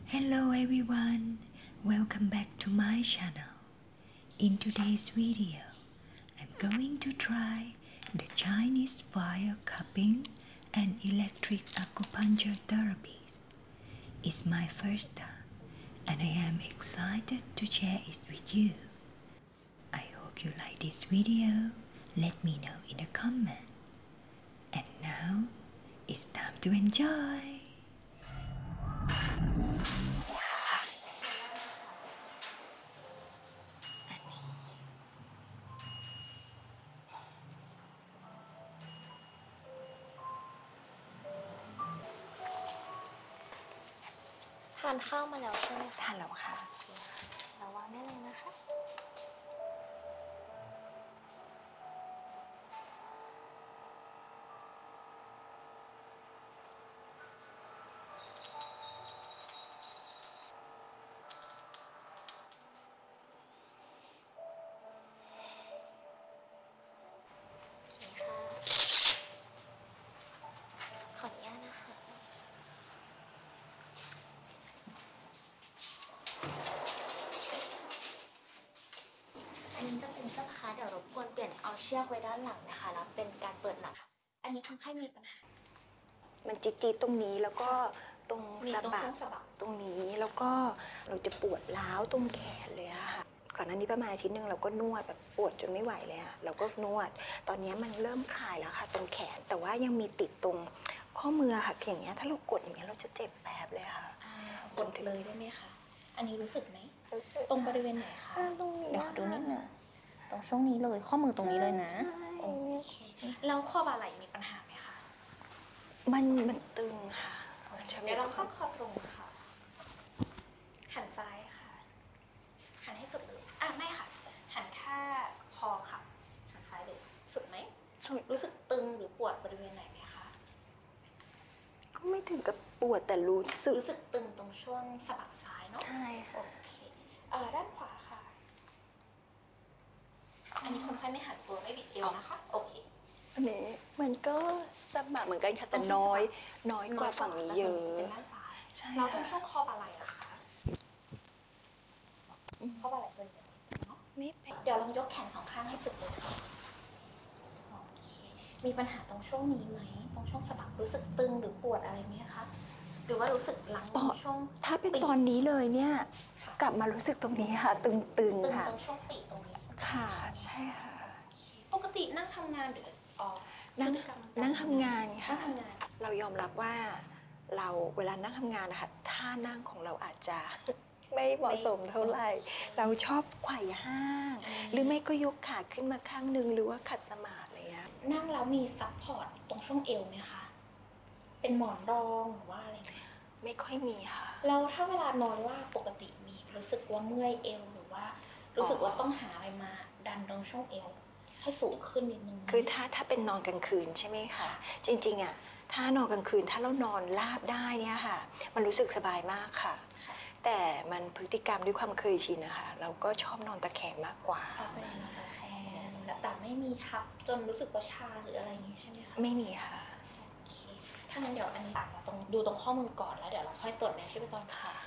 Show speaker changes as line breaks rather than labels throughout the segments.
Hello everyone, welcome back to my channel. In today's video, I'm going to try the Chinese fire cupping and electric acupuncture therapies. It's my first time and I am excited to share it with you. I hope you like this video. Let me know in the comment. And now, it's time to enjoy.
ทานข้าวมาแล้วใช่ไหมคะ
ทานแล้วค่ะ
ระวังได้เลยนะคะขออนุญาตนะคะอันนี้จะเป็นเสื้อผ้าเดี๋ยวรบกวนเปลี่ยนเอาเชือกไว้ด้านหลังนะคะแล้วเป็นการเปิดหลังอันนี้คนไข้มีปัญหา
มันจี๊ดๆตรงนี้แล้วก็ตรงสะบักตรงนี้แล้วก็เราจะปวดร้าวตรงแขนเลยอะค่ะก่อนหน้านี้ประมาณอาทิตย์นึงเราก็นวดแบบปวดจนไม่ไหวเลยอะเราก็นวดตอนนี้มันเริ่มคลายแล้วค่ะตรงแขนแต่ว่ายังมีติดตรงข้อมือค่ะอย่างเงี้ยถ้าเรากดอย่างเงี้ยเราจะเจ็บแผลบเลยค่ะ
กดเลยได้ไหมคะอันนี้รู้สึกไหม
รู้สึก
ตรงบริเวณไหนคะ
ตรงนี้
เดี๋ยวขอดูนิดหนึ่งตรงช่วงนี้เลยข้อมือตรงนี้เลยนะโอเคแล้วข้อบ่าไหล่มีปัญหาไหมคะ
มันตึงค่ะ
เดี๋ยวเราเข้าคอตรงค่ะหันซ้ายค่ะหันให้สุดเลยไม่ค่ะหันแค่คอค่ะหันซ้ายเลยสุดไหมรู้สึกตึงหรือปวดบริเวณไหนไหมคะ
ก็ไม่ถึงกับปวดแต่รู้สึก
ตึงตรงช่วงสะบักซ้ายเนาะ
ใช่ค่ะ
โอเคด้านขวาค่ะอันนี้คนไข้ไม่หันตัวไม่บิดเอวนะคะโอเค
อันนี้มันก็สะบักเหมือนกันค่ะแต่น้อยกว่าฝั่งนี้เยอะ
เป็นด้านซ้าย
ใช่
เราต้องช่วงคอบ่าไหล่นะคะคอบ่าไหล่เลยเนาะ
ไม่เป็น
เดี๋ยวลองยกแขนสองข้างให้สุดเลยค่ะโอเคมีปัญหาตรงช่วงนี้ไหมตรงช่วงสะบักรู้สึกตึงหรือปวดอะไรไหมคะหรือว่ารู้สึกหลังช่วง
ถ้าเป็นตอนนี้เลยเนี่ยกลับมารู้สึกตรงนี้ค่ะตึงค่ะ
ตรงช่วงปีกตรงนี้
ค่ะใช่ค่ะ
ปกตินั่งทำงานหรือ
นั่งทำงานค่ะเรายอมรับว่าเราเวลานั่งทำงานนะคะท่านั่งของเราอาจจะไม่เหมาะสมเท่าไหร่เราชอบไขว่ห้างหรือไม่ก็ยกขาขึ้นมาข้างนึงหรือว่าขัดสมาธิอะไรอย่างเงี้ย
นั่งแล้วมีซัพพอร์ตตรงช่วงเอวไหมคะเป็นหมอนรองหรือว่าอะไร
ไม่ค่อยมีค่ะ
แล้วถ้าเวลานอนว่าปกติมีรู้สึกว่าเมื่อยเอวหรือว่ารู้สึกว่าต้องหาอะไรมาดันตรงช่วงเอวให้สูงขึ้นนิดนึง
คือถ้าเป็นนอนกลางคืนใช่ไหมคะจริงๆอ่ะถ้านอนกลางคืนถ้าเรานอนราบได้เนี่ยค่ะมันรู้สึกสบายมากค่ะแต่มันพฤติกรรมด้วยความเคยชินนะคะเราก็ชอบนอนตะแคงมากกว่า
แสดงนอนตะแคงแต่ไม่มีทับจนรู้สึกว่าชาหรืออะไรอย่างนี้ใช่ไหมคะ
ไม่มีค่ะ
โอเคถ้างั้นเดี๋ยวอันนี้อาจจะดูตรงข้อมือก่อนแล้วเดี๋ยวเราค่อยตรวจแนวชีพจรค่ะ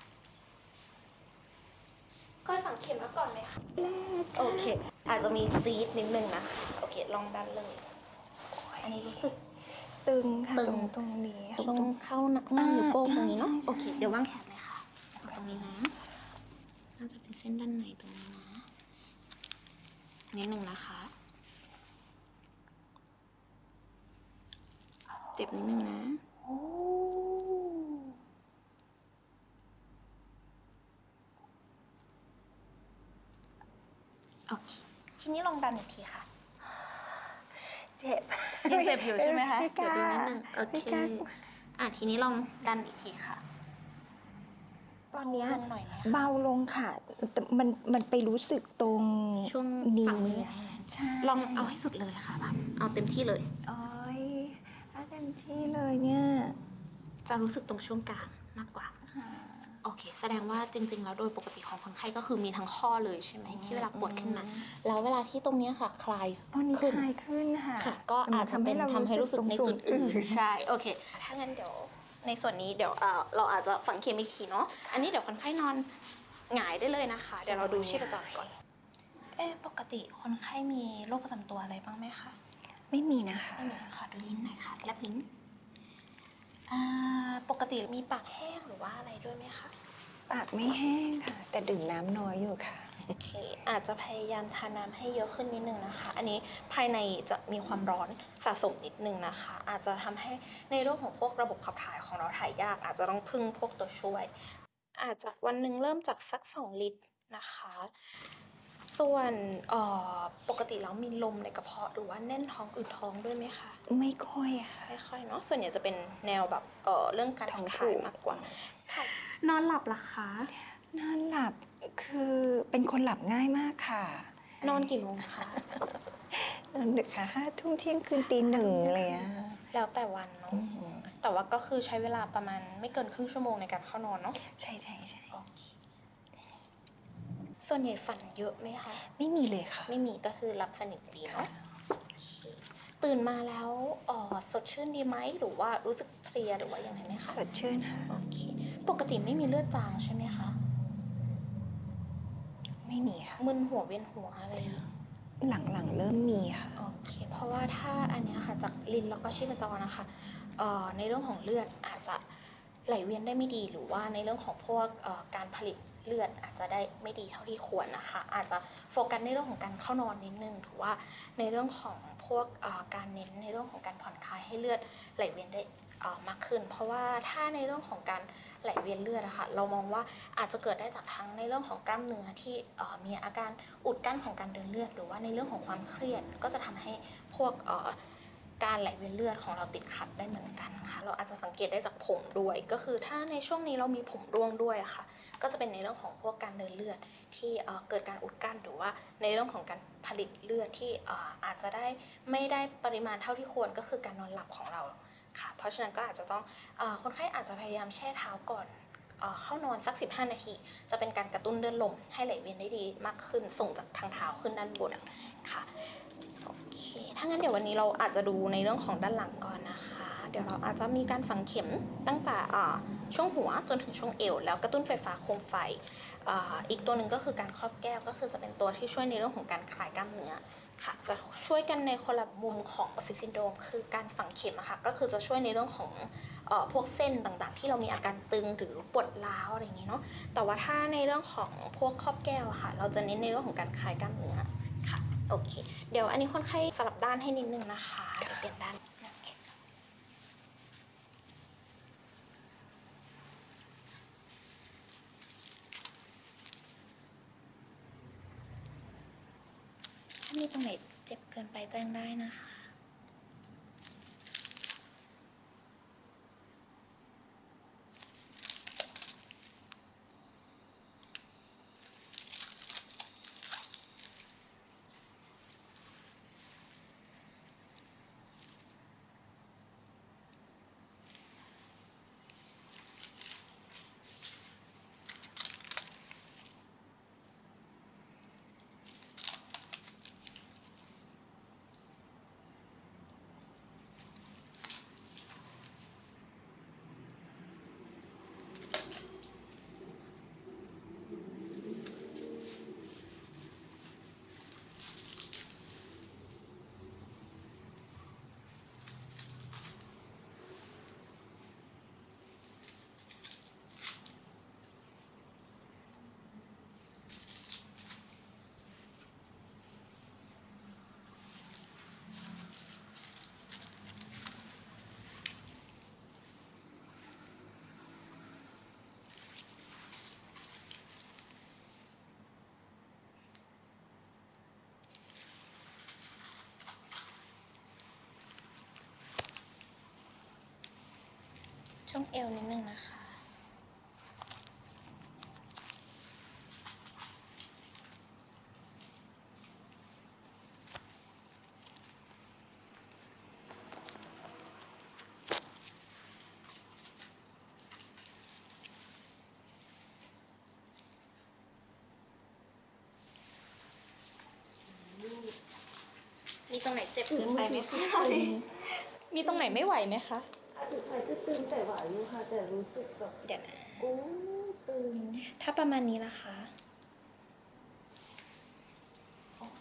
เคยฝังเข็มมาก่อนไหมคะโอเคอาจจะมีจี๊ดนิดนึงนะคะโอเคลองดันเลยอันนี้รู้สึก
ตึงค่ะตรงนี้
ตรงเข้าหน้านิ้วโป้งตรงนี้เนาะโอเคเดี๋ยววางแขนเลยค่ะตรงนี้นะน่าจะเป็นเส้นด้านในตรงนี้นะนิดนึงนะคะเจ็บนิดนึงนะโอเคทีนี้ลองดันอีกทีค่ะ
เจ็บ
ยังเจ็บอยู่ใช่ไหมคะเดี๋ยวดูนิดนึงโอเคทีนี้ลองดันอีกทีค่ะ
ตอนนี้เบาลงค่ะแต่มันไปรู้สึกตรง
ช่วงฝั่งมือใช่ลองเอาให้สุดเลยค่ะแบบเอาเต็มที่เลย
เอาเต็มที่เลยเนี่ย
จะรู้สึกตรงช่วงกลางมากกว่าโอเคแสดงว่าจริงๆแล้วโดยปกติของคนไข้ก็คือมีทั้งข้อเลยใช่ไหมที่เวลาปวดขึ้นมาแล้วเวลาที่ตรงนี้ค่ะคลาย
ตอนนี้คลายขึ้นค่ะ
ก็อาจจะเป็นทำให้รู้สึกในจุดอื่นใช่โอเคถ้างั้นเดี๋ยวในส่วนนี้เดี๋ยวเราอาจจะฝังเข็มอีกทีเนาะอันนี้เดี๋ยวคนไข้นอนหงายได้เลยนะคะเดี๋ยวเราดูชีพจรก่อนปกติคนไข้มีโรคประจำตัวอะไรบ้างไหมคะ
ไม่มีนะคะ
ไม่มีค่ะดูลิ้นหน่อยค่ะแลบลิ้นปกติมีปากแห้งหรือว่าอะไรด้วยไหมคะ
ปากไม่แห้งค่ะแต่ดื่มน้ำน้อยอยู่ค่ะ
โอเคอาจจะพยายามทานน้ำให้เยอะขึ้นนิดนึงนะคะอันนี้ภายในจะมีความร้อนสะสมนิดนึงนะคะอาจจะทำให้ในเรื่องของพวกระบบขับถ่ายของเราถ่ายยากอาจจะต้องพึ่งพวกตัวช่วยอาจจะวันหนึ่งเริ่มจากสัก2 ลิตรนะคะส่วนปกติแล้วมีลมในกระเพาะหรือว่าแน่นท้องอืดท้องด้วยไหมคะ
ไม่ค่อยค่ะ
ไม่ค่อยเนาะส่วนใหญ่จะเป็นแนวแบบเรื่องการขับถ่ายมากกว่าค่ะนอนหลับล่ะคะ
นอนหลับคือเป็นคนหลับง่ายมากค่ะ
นอนกี่โมงคะ
นอนดึกค่ะ5 ทุ่มเที่ยงคืนตี 1อะไรเงี้ย
แล้วแต่วันเนาะแต่ว่าก็คือใช้เวลาประมาณไม่เกินครึ่งชั่วโมงในการเข้านอนเนาะ
ใช่
โอเคส่วนใหญ่ฝันเยอะไหมคะ
ไม่มีเลยค่ะ
ไม่มีก็คือหลับสนิทดีเนาะตื่นมาแล้วสดชื่นดีไหมหรือว่ารู้สึกเพลียหรือว่าอย่างไรไหมคะ
สดชื่นค่ะ
โอเคปกติไม่มีเลือดจางใช่ไหมคะ
ไม่มีค่ะ
มึนหัวเวียนหัวอะไร
หลังเริ่มมีค่ะ
โอเคเพราะว่าถ้าอันนี้ค่ะจากลิ้นแล้วก็ชีพจรนะคะในเรื่องของเลือดอาจจะไหลเวียนได้ไม่ดีหรือว่าในเรื่องของพวกการผลิตเลือดอาจจะได้ไม่ดีเท่าที่ควรนะคะอาจจะโฟกัสในเรื่องของการเข้านอนนิดนึงหรือว่าในเรื่องของพวกการเน้นในเรื่องของการผ่อนคลายให้เลือดไหลเวียนได้มากขึ้นเพราะว่าถ้าในเรื่องของการไหลเวียนเลือดอะค่ะเรามองว่าอาจจะเกิดได้จากทั้งในเรื่องของกล้ามเนื้อที่มีอาการอุดกั้นของการเดินเลือดหรือว่าในเรื่องของความเครียดก็จะทำให้พวกการไหลเวียนเลือดของเราติดขัดได้เหมือนกันค่ะเราอาจจะสังเกตได้จากผมด้วยก็คือถ้าในช่วงนี้เรามีผมร่วงด้วยอะค่ะก็จะเป็นในเรื่องของพวกการเดินเลือดที่เกิดการอุดกั้นหรือว่าในเรื่องของการผลิตเลือดที่อาจจะได้ไม่ได้ปริมาณเท่าที่ควรก็คือการนอนหลับของเราค่ะเพราะฉะนั้นก็อาจจะต้องคนไข้อาจจะพยายามแช่เท้าก่อนเข้านอนสัก15 นาทีจะเป็นการกระตุ้นเลือดลมให้ไหลเวียนได้ดีมากขึ้นส่งจากทางเท้าขึ้นด้านบนค่ะโอเคถ้างั้นเดี๋ยววันนี้เราอาจจะดูในเรื่องของด้านหลังก่อนนะคะเดี๋ยวเราอาจจะมีการฝังเข็มตั้งแต่ช่วงหัวจนถึงช่วงเอวแล้วกระตุ้นไฟฟ้าโคมไฟอีกตัวหนึ่งก็คือการครอบแก้วก็คือจะเป็นตัวที่ช่วยในเรื่องของการคลายกล้ามเนื้อค่ะจะช่วยกันในคนละมุมของออฟฟิศซินโดรมคือการฝังเข็มอะค่ะก็คือจะช่วยในเรื่องของพวกเส้นต่างๆที่เรามีอาการตึงหรือปวดร้าวอะไรอย่างนี้เนาะแต่ว่าถ้าในเรื่องของพวกครอบแก้วอะค่ะเราจะเน้นในเรื่องของการคลายกล้ามเนื้อค่ะโอเคเดี๋ยวอันนี้คนไข้สลับด้านให้นิดนึงนะคะเดี๋ยวเปลี่ยนด้านถ้ามีตรงไหนเจ็บเกินไปแจ้งได้นะคะช่วงเอวนิดนึงนะคะมีตรงไหนเจ็บเกินไปไหมคะมีตรงไหนไม่ไหวไหมคะ
สุดท้ายจะตึงแต่ไหวอยู่ค่ะแต่รู้สึกแบบ
เดี๋ยวนะ
โอ้ตึง
ถ้าประมาณนี้ล่ะคะ
โอเค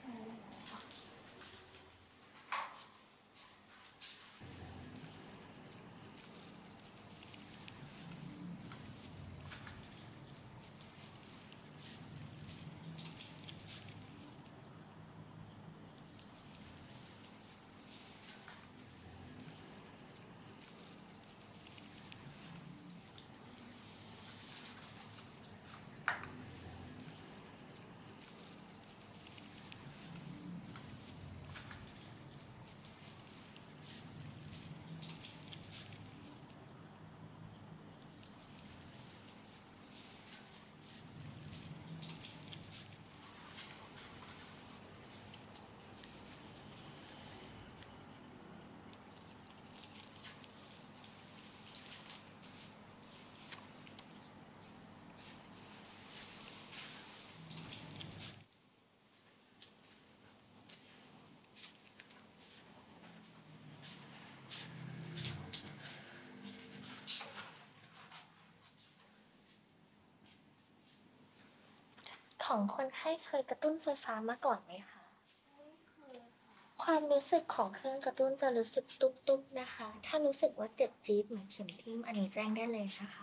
ของคนไข้เคยกระตุ้นไฟฟ้ามาก่อนไหมคะความรู้สึกของเครื่องกระตุ้นจะรู้สึกตุ๊บๆนะคะ ถ้ารู้สึกว่าเจ็บจี๊ดเหมือนเข็มทิ่มอันนี้แจ้งได้เลยนะคะ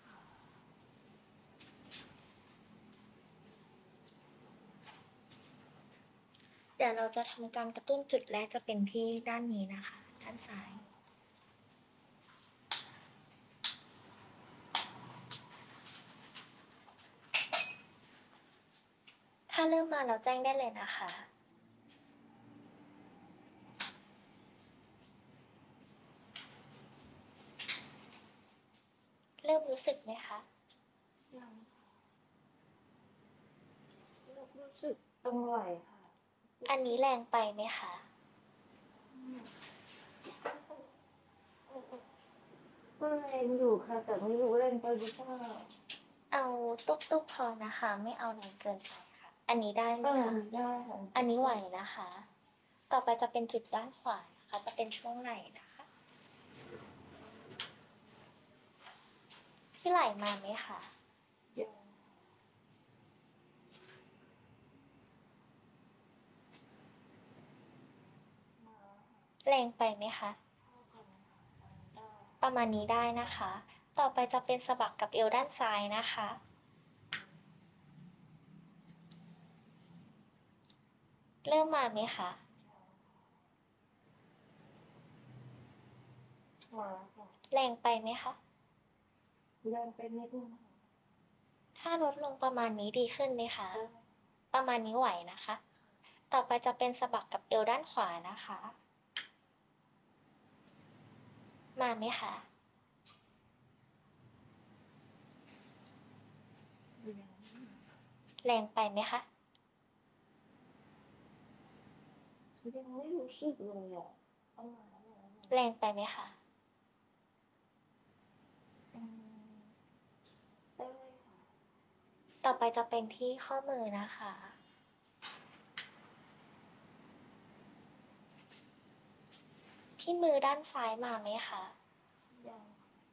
เดี๋ยวเราจะทำการกระตุ้นจุดแรกจะเป็นที่ด้านนี้นะคะ ด้านซ้าย ถ้าเริ่มมาเราแจ้งได้เลยนะคะ เริ่มรู้สึกไหมคะ
ยังรู้สึกตรงไหล่ค่ะ
อันนี้แรงไปไหมคะ
ก็แรงอยู่ค่ะแต่ไม่รู้แรงไปหรือเปล่า
เอาตุ๊บๆพอนะคะ ไม่เอาแรงเกินไปค่ะ อันนี้ได้ไหมคะ
ได้ค่ะ
อันนี้ไหวนะคะ ต่อไปจะเป็นจุดด้านขวานะคะ จะเป็นช่วงไหล่นะคะ ที่ไหล่มาไหมคะ
ยัง
แรงไปไหมคะ ประมาณนี้ได้นะคะ ต่อไปจะเป็นสะบักกับเอวด้านซ้ายนะคะ เริ่มมาไหมคะ
มาค่ะ
แรงไปไหมคะ
แรงไปนิดนึงค่ะ
ถ้าลดลงประมาณนี้ดีขึ้นไหมคะ ประมาณนี้ไหวนะคะ ต่อไปจะเป็นสะบักกับเอวด้านขวานะคะ มาไหมคะ แรงไปไหมคะ
ยังไม่รู้สึกเลยอ่ะประมาณนั้น
แรงไปไหมคะ
ได้ค่ะ
ต่อไปจะเป็นที่ข้อมือนะคะ ที่มือด้านซ้ายมาไหมคะ
ยัง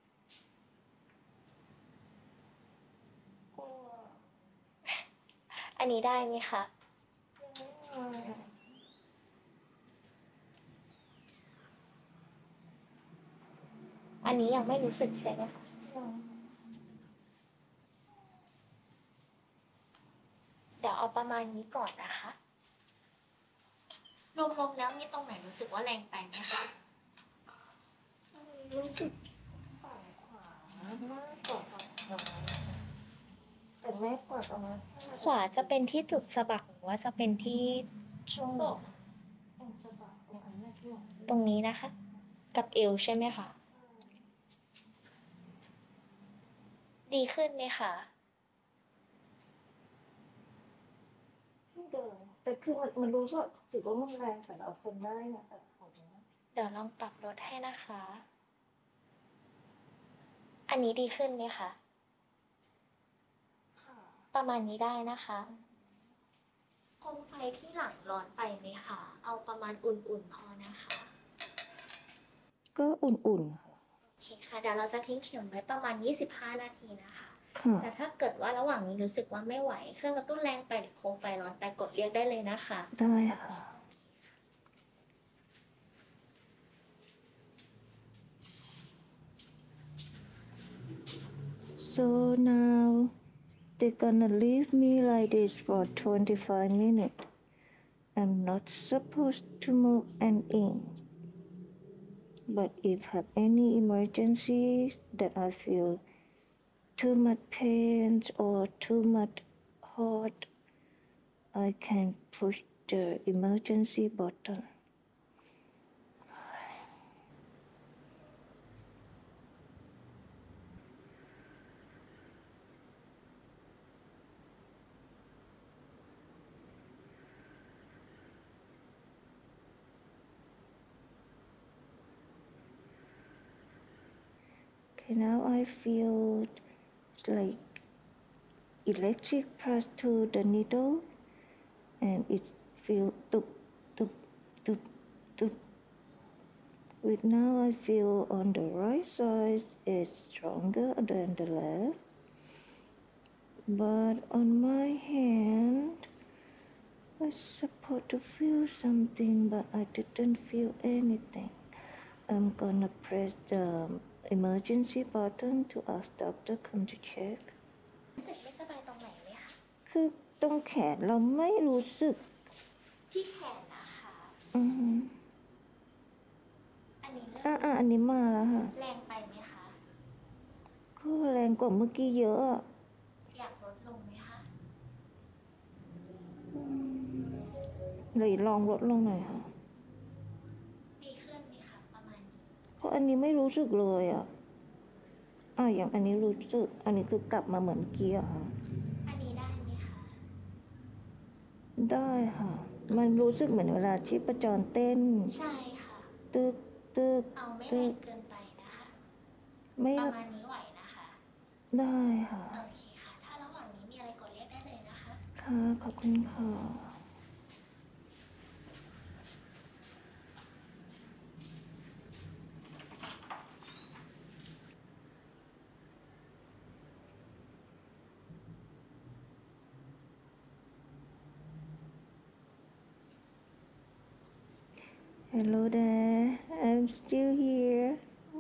ก็
อันนี้ได้ไหมคะ
ยังไม่มา
อันนี้ยังไม่รู้สึกใช่ไหมคะ
ยัง
เดี๋ยวเอาประมาณนี้ก่อนนะคะ รวมๆแล้วมีตรงไหนรู้สึกว่าแรงไปไหมคะ
รู้สึกฝั่งขวามากกว่าฝั่งซ้ายแต่ไม่กว่าประมาณ
ขวาจะเป็นที่จุดสะบักหรือว่าจะเป็นที่ช่วง
สะบักตรงนั้นนะที่
ตรงนี้นะคะ กับเอวใช่ไหมคะ ดีขึ้นไหมคะ
ที่เดิมแต่คือมันรู้สึกว่ามันแรงแต่เราทนได้นะแต่ของนี้
เดี๋ยวลองปรับลดให้นะคะ อันนี้ดีขึ้นไหมคะ
ค่ะ
ประมาณนี้ได้นะคะโคมไฟที่หลังร้อนไปไหมคะ เอาประมาณอุ่นๆพอนะคะ
ก็อุ่นๆค่ะ
โอเคค่ะเดี๋ยวเราจะทิ้งเข็มไว้ประมาณ25 นาทีนะคะ
ค่ะ
แต่ถ้าเกิดว่าระหว่างนี้รู้สึกว่าไม่ไหวเครื่องกระตุ้นแรงไปหรือโคมไฟร้อนไปกดเรียกได้เลยนะคะ
ได้ค่ะ So now they're gonna leave me like this for 25 minutes. I'm not supposed to move an inch. But if have any emergencies that I feel too much pain or too much hot, I can push the emergency button. Okay, now I feel like electric pressed to the needle and it feel tup tup tup tup. With now I feel on the right side is stronger than the left, but on my hand I supposed to feel something, but I didn't feel anything. I'm gonna press the emergency button to ask doctor come to check.
รู้สึกไม่สบายตรงไหนไหมคะ
คือตรงแขนเราไม่รู้สึก
ที่แขนนะคะ
อือฮึ
อันนี้เริ่ม
อันนี้มาแล้วค่ะ
แรงไปไหมคะ
ก็แรงกว่าเมื่อกี้เยอะอะ
อยากลดลงไหมคะ
เลยลองลดลงหน่อยค่ะ
ดีขึ้นไหมคะประมาณนี้
เพราะอันนี้ไม่รู้สึกเลยอ่ะอย่างอันนี้รู้สึก อันนี้คือกลับมาเหมือนเมื่อกี้อะค่ะ
อันนี้ได้ไหมคะ
ได้ค่ะ มันรู้สึกเหมือนเวลาชีพจรเต้น
ใช่ค่ะ
ตึกตึก
เอาไม่แร
ตึ
ง
ก
เกินไปนะคะ
ไม่
ประมาณนี้ไหวนะคะ
ได้ค่ะ
โอเคค่ะ ถ้าระหว่างนี้มีอะไรกดเรียกได้เลยนะคะ
ค่ะ ขอบคุณค่ะ Hello there, I'm still here.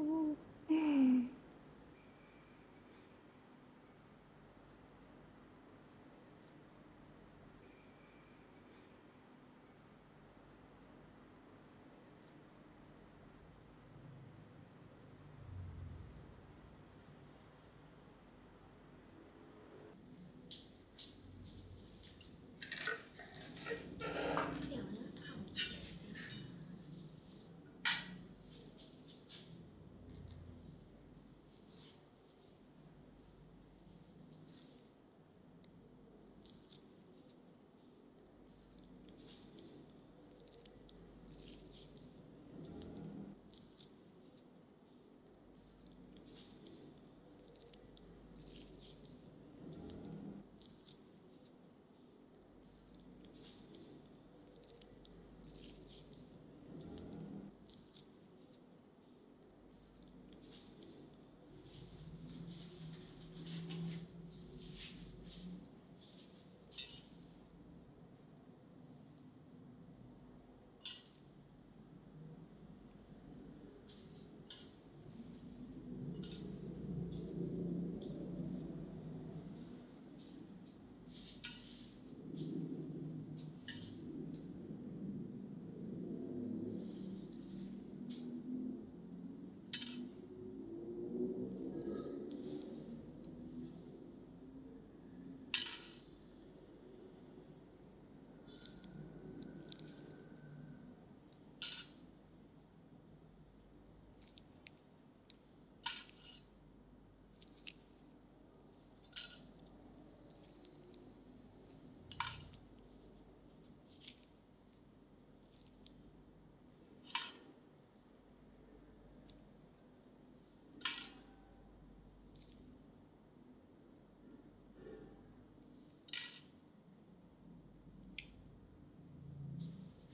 เดี๋ยวเลือกถอนเข็มนะคะ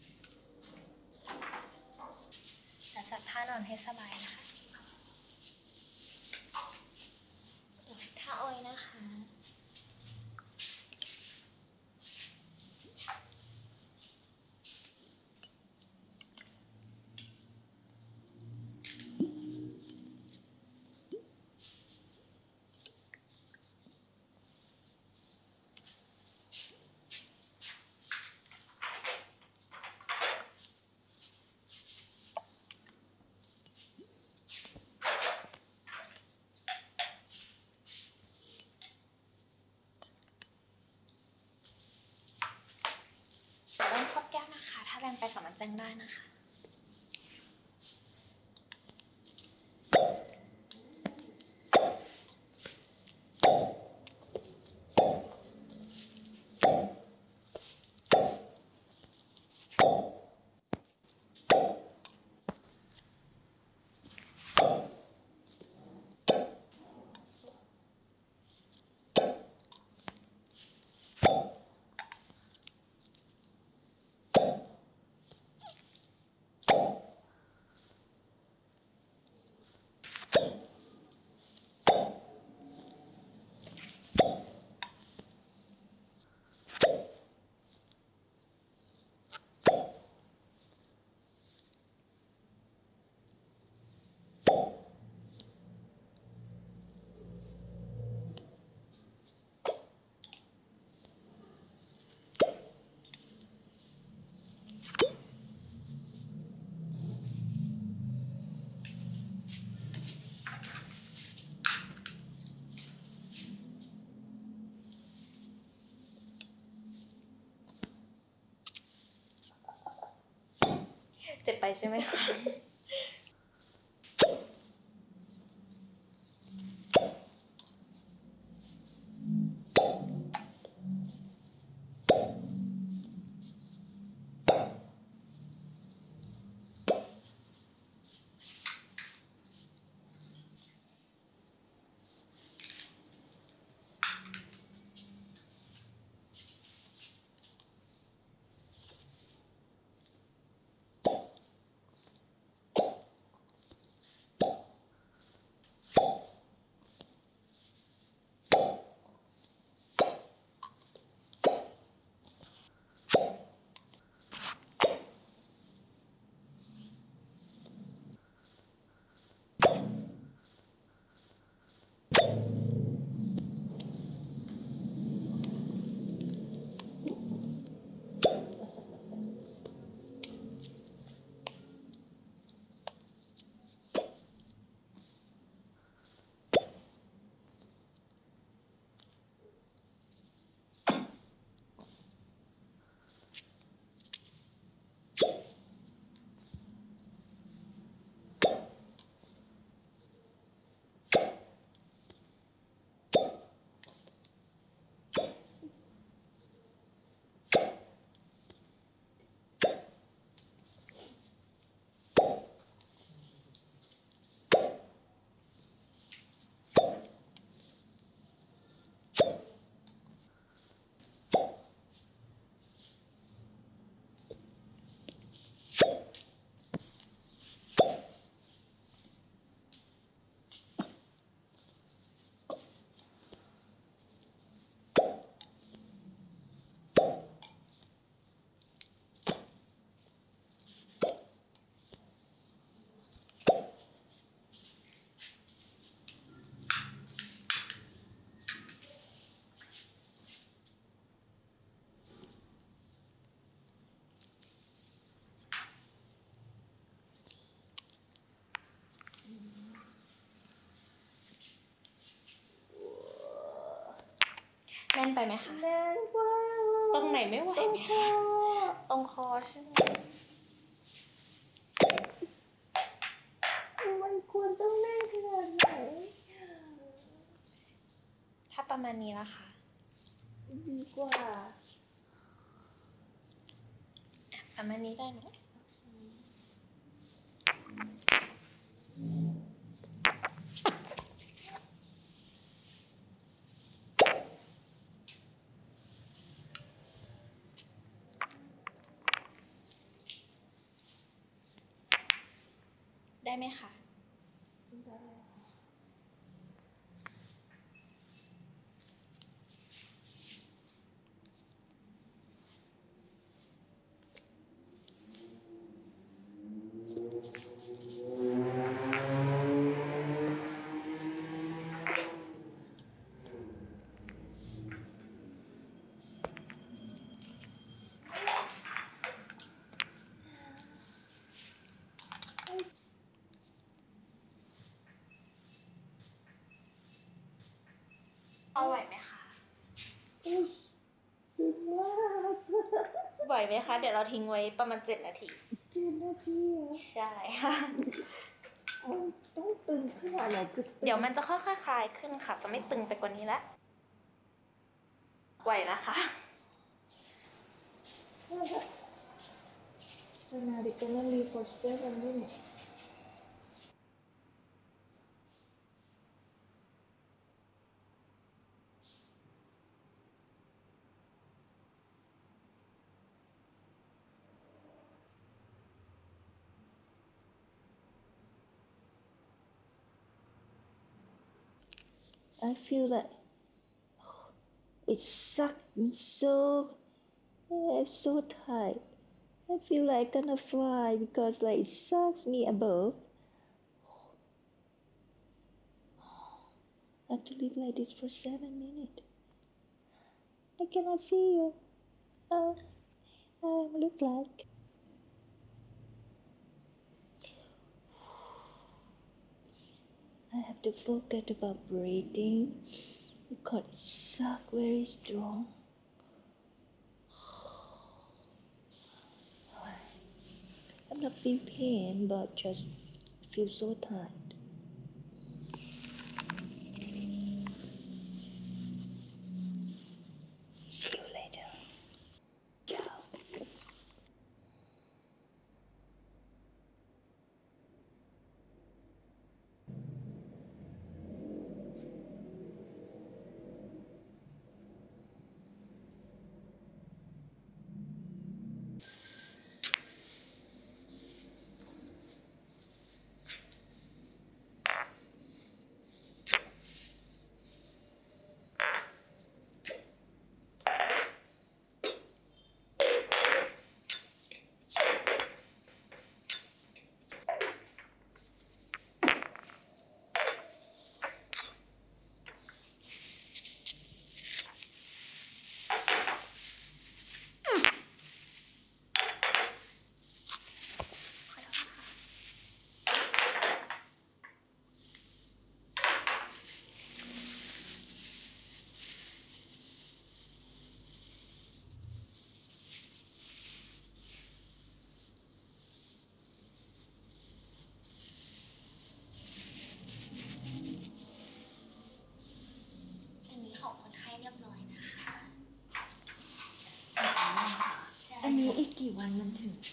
จะจัดท่านอนให้สบายนะคะ
จ้งได้นะคะ เจ็บไปใช่ไหมคะ แน่นไปไหมคะ
แน่นกว่า
ตรงไหนไม่ไหวไหมคะ ตรงคอใช่ไหม
มันควรต้องแน่นขนาดไหน
ถ้าประมาณนี้ละค่ะ
ดีกว่า
ประมาณนี้ได้ไหม ได้ไหมคะ เอาไหวไหมคะ
สุดมาก
ไหวไหมคะ เดี๋ยวเราทิ้งไว้ประมาณ7 นาที
7 นาทีเหรอ
ใช่ค่ะ
ต้องตึงขึ้นอะไรคือตึง
เดี๋ยวมันจะค่อยๆคลายขึ้นค่ะ จะไม่ตึงไปกว่านี้แล้วไหวนะคะ
So now they're gonna leave for 7 minutes. I feel like it's sucking so. I'm so tired. I feel like I'm gonna fly because like it sucks me above. I have to live like this for 7 minutes. I cannot see you. I look like. I have to forget about breathing because it sucks very strong. I'm not feel pain, but just feel so tired. See you later. Ciao.
อันนี้ของคนไข้เรียบร้อยนะคะ ใช่
อันนี้อีกกี่วันมันถึงจะ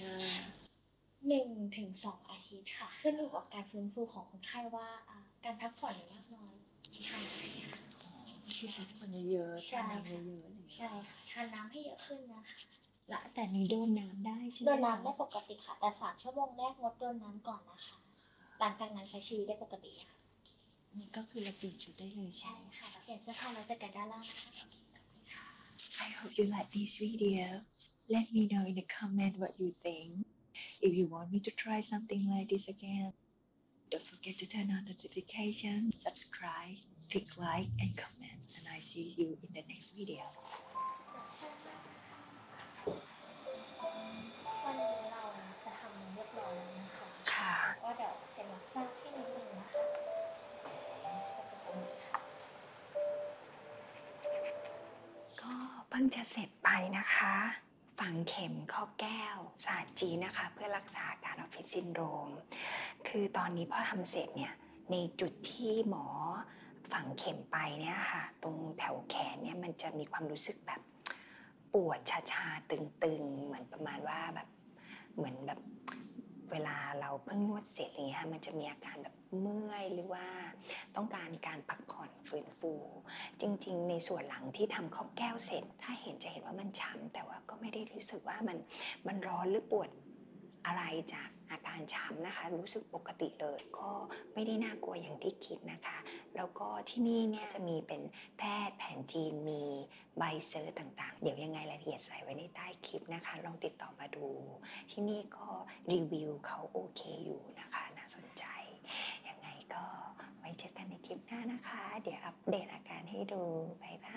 1 ถึง 2 อาทิตย์ค่ะ ขึ้นอยู่กับการฟื้นฟูของคนไข้ว่าการพักผ่อนมากน้อยทานอะไรค่ะ
ที่พักผ่อนเยอะๆ
ใช่
ทาน
ค่ะ
เยอะๆอะไรอย่าง
ใช่
เงี้ย
ค่ะทานน้ำให้เยอะขึ้นนะคะ
ละแต่นี้โดนน้ำได้ใช่ไหม
โดนน้ำได้ปกติค่ะ แต่3 ชั่วโมงแรกงดโดนน้ำก่อนนะคะ หลังจากนั้นใช้ชีวิตได้ปกติค่ะ
นี่ก็คือเราเปลี่ยนชุดได้เลยใช่
ใช่
ไหม
ค่ะแล้วเปลี่ยนเสื้อผ้าแล้วเจอกันด้านล่างนะคะ
I hope you like this video. Let me know in the comment what you think. If you want me to try something like this again, don't forget to turn on notification, subscribe, click like and comment. And I see you in the next video.
วันนี้เราจะทำเรียบร้อยแล้วนะคะ
ค่ะ
ก็เดี๋ยวเป็นมาสซาจให้นิดนึงนะคะ
ก็เพิ่งจะเสร็จไปนะคะ ฝังเข็มข้อแก้วศาสตร์จีนนะคะ เพื่อรักษาอาการออฟฟิศซินโดรม คือตอนนี้พอทำเสร็จเนี่ยในจุดที่หมอฝังเข็มไปเนี่ยค่ะตรงแถวแขนเนี่ยมันจะมีความรู้สึกแบบปวดชาๆตึงๆเหมือนประมาณว่าแบบเหมือนแบบเวลาเราเพิ่งนวดเสร็จอะไรเงี้ยมันจะมีอาการแบบเมื่อยหรือว่าต้องการพักผ่อนฟื้นฟู จริงๆในส่วนหลังที่ทำข้อแก้วเสร็จถ้าเห็นจะเห็นว่ามันช้ำแต่ว่าก็ไม่ได้รู้สึกว่ามันร้อนหรือปวดอะไรจากอาการช้ำนะคะรู้สึกปกติเลยก็ไม่ได้น่ากลัวอย่างที่คิดนะคะแล้วก็ที่นี่เนี่ยจะมีเป็นแพทย์แผนจีนมีใบเซอร์ต่างๆเดี๋ยวยังไงรายละเอียดใส่ไว้ในใต้คลิปนะคะลองติดต่อมาดูที่นี่ก็รีวิวเขาโอเคอยู่นะคะน่าสนใจยังไงก็ไว้เจอกันในคลิปหน้านะคะเดี๋ยวอัปเดตอาการให้ดูบ๊ายบาย